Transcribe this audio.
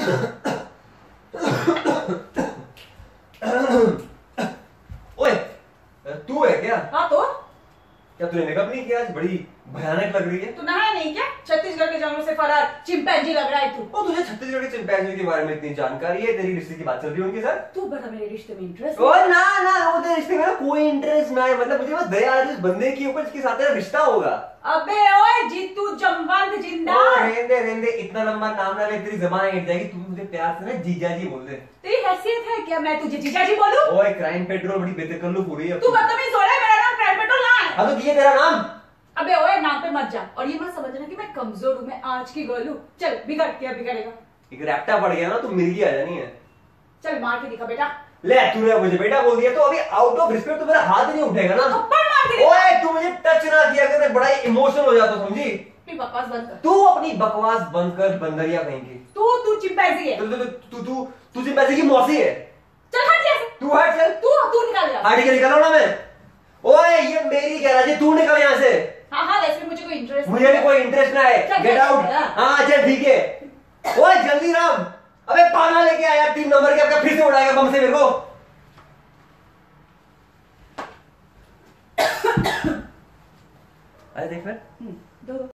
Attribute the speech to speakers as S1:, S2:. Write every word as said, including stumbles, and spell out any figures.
S1: ओए, तू है क्या?
S2: हाँ तो
S1: क्या तूने मेकअप नहीं किया? आज बड़ी भयानक लग रही है।
S2: तू नहाया नहीं क्या? छत्तीसगढ़ के जंगलों से फरार चिंपैंजी लग रहा है तू।
S1: ओ, तुझे छत्तीसगढ़ के चिंपैंजी के बारे में इतनी जानकारी है? तेरी रिश्ते की बात चल रही है उनके साथ?
S2: तू बता मेरे रिश्ते में इंटरेस्ट?
S1: ओ ना ना, वो तेरे रिश्ते में कोई इंटरेस्ट ना है। मतलब मुझे बस दया आ रही है उस बंदे के ऊपर जिसके साथ तेरा रिश्ता होगा।
S2: अबे ओए जीतू जमवंत जिंदा।
S1: रहने रहने इतना लंबा नाम ना ले, तेरी जबान हिट जाएगी। तू मुझे प्यार से ना जीजा जी बोल दे।
S2: तेरी हैसियत है क्या मैं तुझे जीजा जी बोलूं?
S1: ओए, क्राइम पेट्रोल बड़ी बेतकल्लुफ हो रही है।
S2: तू बदतमीज हो रहा है। मेरा नाम क्राइम पेट्रोल ना है।
S1: हाँ तो ये तेरा नाम?
S2: अबे ओए नाम पे मत जा और ये मत समझना कि मैं कमजोर हूँ। मैं आज की गर्ल हूँ। चल बिगड़ क्या बिगड़ेगा।
S1: एक रैप्टा पड़ गया ना तो मिर्गी आ जानी है।
S2: चल मार के दिखा बेटा।
S1: ले, तूने मुझे बेटा बोल दिया तो अभी आउट ऑफ रिस्पेक्ट तो मेरा हाथ नहीं उठेगा ना।
S2: थप्पड़ मार के दिखा।
S1: ओए, तू मुझे टच ना किया कर, मैं बड़ा इमोशनल हो जाता, समझी?
S2: अपनी बकवास बंद कर।
S1: तू अपनी बकवास बंद कर, बंदरिया कहेंगी।
S2: तू तू चिंपैंजी है।
S1: तू तू तू तू तुझे पैसे की मौसी है।
S2: चल हट यहाँ से।
S1: तू हट चल।
S2: तू तू निकल जा।
S1: हट के निकलो ना मैं। ओए, ये मेरी गैराज है, तू निकल यहाँ से।
S2: हाँ हाँ वैसे भी मुझे कोई इंटरेस्ट
S1: मुझे भी कोई इंटरेस्ट ना है। Get out. हाँ चल ठीक है। ओए जल्दी राम, अबे पाना लेके आया तीन नंबर के, आपका फिर से उड़ाएगा बम से मेरे को। अरे देख फिर
S2: दो